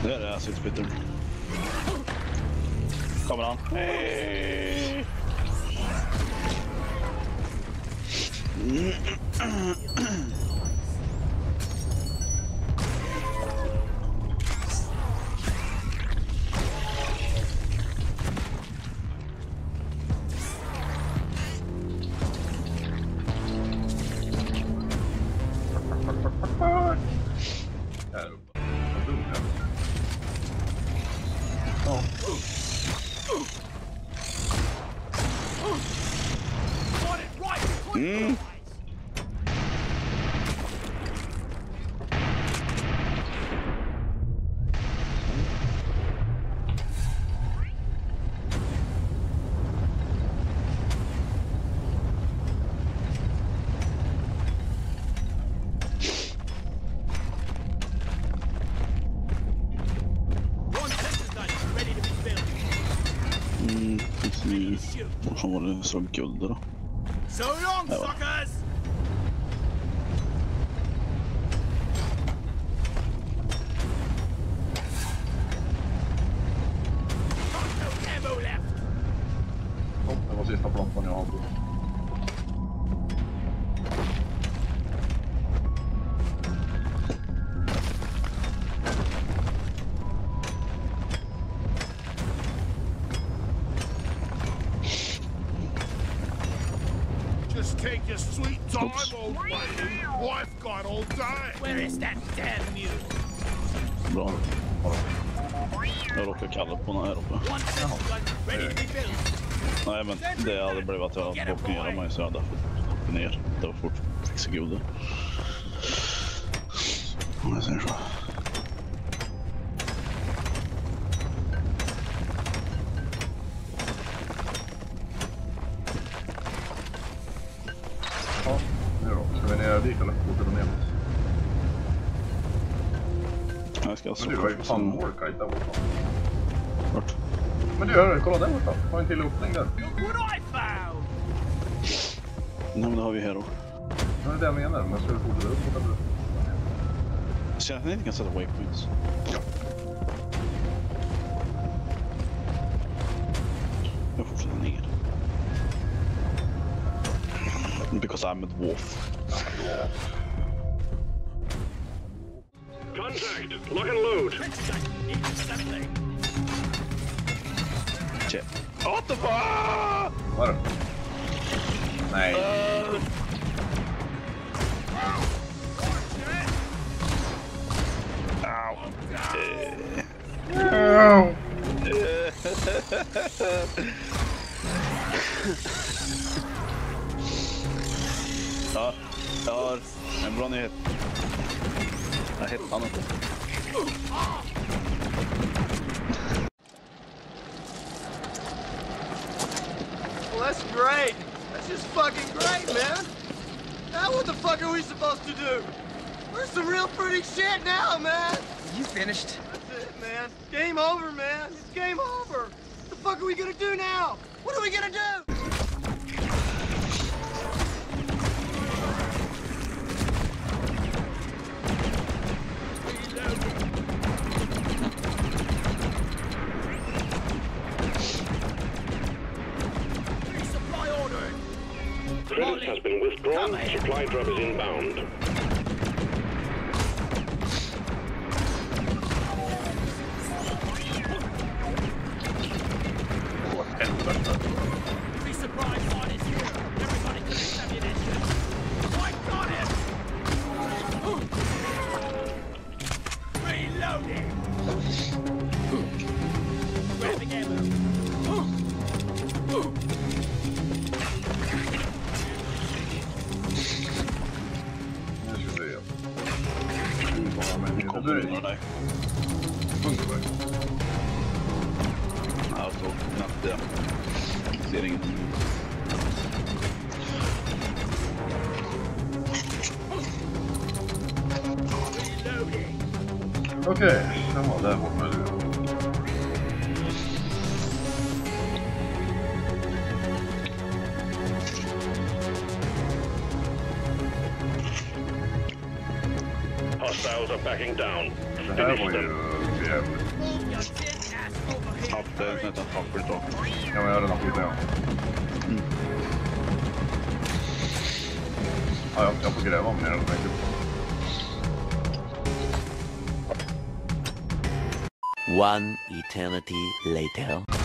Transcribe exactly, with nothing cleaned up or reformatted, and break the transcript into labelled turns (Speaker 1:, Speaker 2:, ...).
Speaker 1: Det är det här sittspytten. Kommer han? Hej! Mm. Mm, precis. Och så var det så guld då.
Speaker 2: So long, suckers!
Speaker 3: Oh, det var sista plompan jag hade.
Speaker 2: Just take your sweet time, old lady. I've got all day. Where is that damn mule?
Speaker 1: Bra. Jag råkar kalla på den här uppe. Nej, men det hade blivit att jag hade bort ner mig så jag hade fått ner. Det var fort fixa gode. Om jag säger så.
Speaker 3: Ja, nu då. Ska vi ner dit eller fortsätter vi ner?
Speaker 1: Jag ska alltså...
Speaker 3: Men du har ju fan målkajt där borta.
Speaker 1: Vart?
Speaker 3: Men du gör det, kolla där borta. Har en till öppning där.
Speaker 1: Nej, men det har vi här då.
Speaker 3: Det är det jag menar, men ska du fortsätta upp borta?
Speaker 1: Så jag inte kan sätta waypoints.
Speaker 3: Ja.
Speaker 1: Jag fortsätter ner. Because I'm a dwarf.
Speaker 4: Contact! Lock and load!
Speaker 1: Shit. What the fuck?
Speaker 3: Vad är det? Nej.
Speaker 1: Uh... Ow.
Speaker 3: Uh...
Speaker 1: Ja, jag har en bra nyhet. Jag hittar han inte.
Speaker 5: Well, that's great. That's just fucking great, man. Now what the fuck are we supposed to do? We're some real pretty shit now, man.
Speaker 6: You finished?
Speaker 5: That's it, man. Game over, man. It's game over. What the fuck are we gonna do now? What are we gonna do?
Speaker 4: Credit has been withdrawn. Supply drop is inbound.
Speaker 2: Be surprised what is here. Everybody can ammunition. I got it! Reloading! Grabbing ammo.
Speaker 3: Nu ska vi se. Nu kommer vi in där. Funkar det?
Speaker 1: Ja, så knappt det. Ser ingenting.
Speaker 3: Okej, okay. Ja, där borta är du.
Speaker 4: Hostiles are backing down.
Speaker 3: Det här
Speaker 4: Finish
Speaker 3: var
Speaker 4: them.
Speaker 3: ju jävligt.
Speaker 1: Tapp, det är nästan tappert då.
Speaker 3: Ja, men jag har redan skjutit den.
Speaker 1: Mm.
Speaker 3: Ja, jag, jag får gräva om ner den.
Speaker 6: One eternity later.